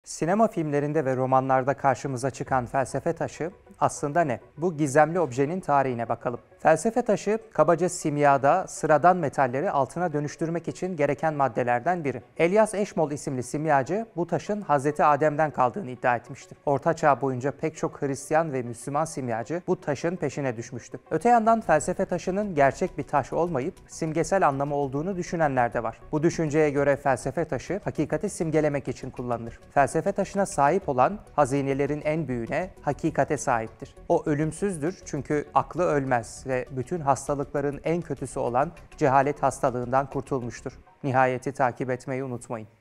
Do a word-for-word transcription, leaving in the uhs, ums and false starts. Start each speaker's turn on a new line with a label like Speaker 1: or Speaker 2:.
Speaker 1: Sinema filmlerinde ve romanlarda karşımıza çıkan felsefe taşı aslında ne? Bu gizemli objenin tarihine bakalım. Felsefe taşı, kabaca simyada sıradan metalleri altına dönüştürmek için gereken maddelerden biri. Elias Eşmol isimli simyacı bu taşın Hazreti Adem'den kaldığını iddia etmiştir. Orta Çağ boyunca pek çok Hristiyan ve Müslüman simyacı bu taşın peşine düşmüştü. Öte yandan felsefe taşının gerçek bir taş olmayıp simgesel anlamı olduğunu düşünenler de var. Bu düşünceye göre felsefe taşı hakikati simgelemek için kullanılır. Felsefe taşına sahip olan hazinelerin en büyüğüne, hakikate sahiptir. O ölümsüzdür çünkü aklı ölmez ve bütün hastalıkların en kötüsü olan cehalet hastalığından kurtulmuştur. Nihayeti takip etmeyi unutmayın.